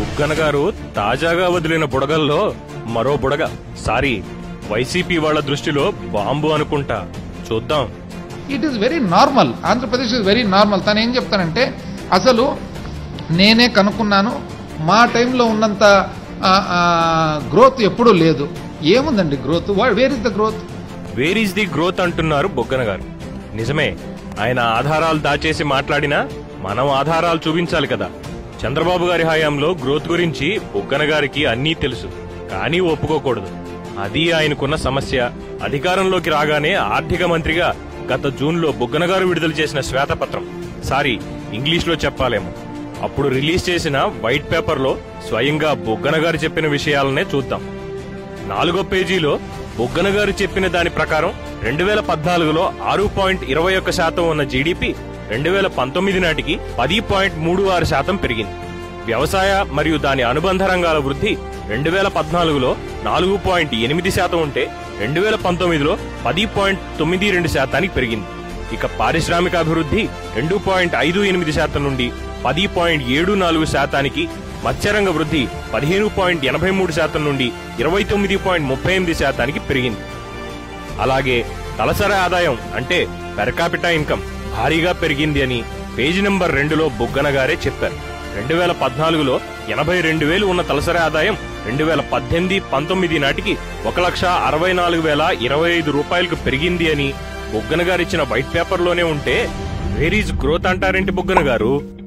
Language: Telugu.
బుగ్గన గారు తాజాగా వదిలిన బుడగల్లో మరో బుడగ. సారీ, వైసీపీ వాళ్ల దృష్టిలో బాంబు అనుకుంటా. చూద్దాం. It is very normal. Andhra Pradesh is very normal. తను ఏం చెప్తానంటే, అసలు నేనే కనుక్కున్నాను, మా టైంలో ఉన్నంత గ్రోత్ ఎప్పుడూ లేదు. ఏముందండి growth? Where is the growth? Where is the growth అంటున్నారు బుగ్గన గారు. నిజమే, ఆయన ఆధారాలు దాచేసి మాట్లాడినా మనం ఆధారాలు చూపించాలి కదా. చంద్రబాబు గారి హయాంలో గ్రోత్ గురించి బుగ్గన గారికి అన్నీ తెలుసు, కానీ ఒప్పుకోకూడదు. అది ఆయనకున్న సమస్య. అధికారంలోకి రాగానే ఆర్థిక మంత్రిగా గత జూన్లో బుగ్గన గారు విడుదల చేసిన శ్వేతపత్రం, సారీ ఇంగ్లీష్లో చెప్పాలేమో, అప్పుడు రిలీజ్ చేసిన వైట్ పేపర్లో స్వయంగా బుగ్గన గారు చెప్పిన విషయాలనే చూద్దాం. 4వ పేజీలో బుగ్గన గారు చెప్పిన దాని ప్రకారం 2014లో 6.21% ఉన్న జీడీపీ 2019 నాటికి 10.36% పెరిగింది. వ్యవసాయ మరియు దాని అనుబంధ రంగాల వృద్ధి 2014లో 4.8% ఉంటే 2019లో 10.92% పెరిగింది. ఇక పారిశ్రామిక అభివృద్ధి 2.58% నుండి 10.74%, మత్స్యరంగ వృద్ధి 15.83% నుండి 29.38% పెరిగింది. అలాగే తలసరి ఆదాయం అంటే పెర్ క్యాపిటా ఇన్కమ్ భారీగా పెరిగింది అని పేజీ నంబర్ 2లో బుగ్గన గారే చెప్పారు. 2014లో 82,000 ఉన్న తలసరి ఆదాయం 2018-19 నాటికి 1,64,025 రూపాయలకు పెరిగింది అని బుగ్గన గారిచ్చిన వైట్ పేపర్లోనే ఉంటే వేర్ ఈజ్ గ్రోత్ అంటారేంటి బుగ్గన గారు?